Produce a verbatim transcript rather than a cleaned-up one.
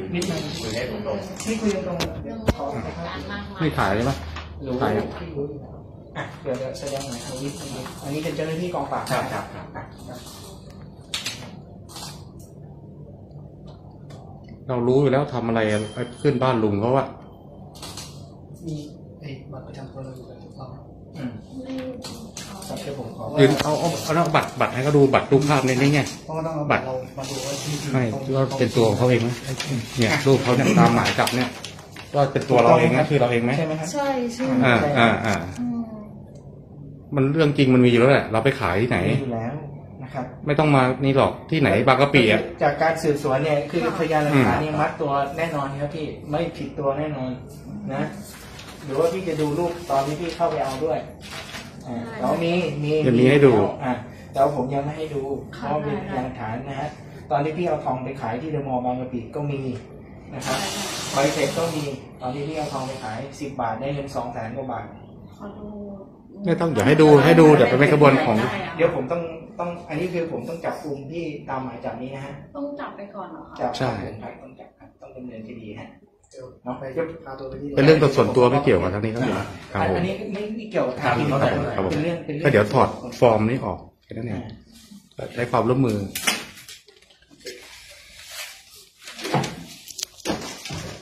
นิดนึงคุยได้ตรงๆที่คุยตรงๆไม่ถ่ายเลยปะรู้ถ่ายอ่ะเดี๋ยวแสดงหน่อยอันนี้อันนี้เป็นเจ้าหน้าที่กองปราบครับครับเรารู้อยู่แล้วทำอะไรขึ้นบ้านลุงเขาว่ามีไอ้บัตรประจำตัวเราอยู่กับเราอืมสับเดี๋ยวผมขอยืนเอาเอาเอาบัตรบัตรให้เขาดูบัตรรูปภาพในนี้ไงบัตรเรามาดูว่าที่ไม่ว่าเป็นตัวเขาเองไหมเนี่ยรูปเขาเนี่ยตามหมายจับเนี่ยว่าเป็นตัวเราเองนะคือเราเองไหมใช่ไหมครับใช่ใช่อ่าอ่าอ่ามันเรื่องจริงมันมีอยู่แล้วแหละเราไปขายที่ไหนอยู่แล้วนะครับไม่ต้องมานี่หรอกที่ไหนบางกะปิอ่ะจากการสืบสวนเนี่ยคือพยานหลักฐานเนี่ยมัดตัวแน่นอนครับพี่ไม่ผิดตัวแน่นอนนะหรือว่าพี่จะดูรูปตอนที่พี่เข้าไปเอาด้วยอ่าเรามีมีมีให้ดูอ่าแต่ผมยังไม่ให้ดูเพราะเป็นพยานหลักฐานนะฮะตอนที่พี่เอาทองไปขายที่เดอะมอลล์บางกะปิก็มีนะครับใบเสร็จก็มีตอนที่พี่เอาทองไปขายสิบบาทได้เงินสองแสนกว่าบาทไม่ต้องอย่าให้ดูให้ดูเดี๋ยวเป็นกระบวนของเดี๋ยวผมต้องต้องอันนี้คือผมต้องจับกลุ่มที่ตามหมายจับนี้นะฮะต้องจับไปก่อนเหรอคะจับใช่ต้องจับต้องดำเนินคดีฮะเนาะเป็นเรื่องส่วนตัวไม่เกี่ยวกับทางนี้ครับอันนี้ไม่เกี่ยวกับทางนี้เท่าไหร่เป็นเรื่องเป็นเรื่องก็เดี๋ยวถอดฟอร์มนี้ออกแค่นั้นเองใช้ความร่วมมือ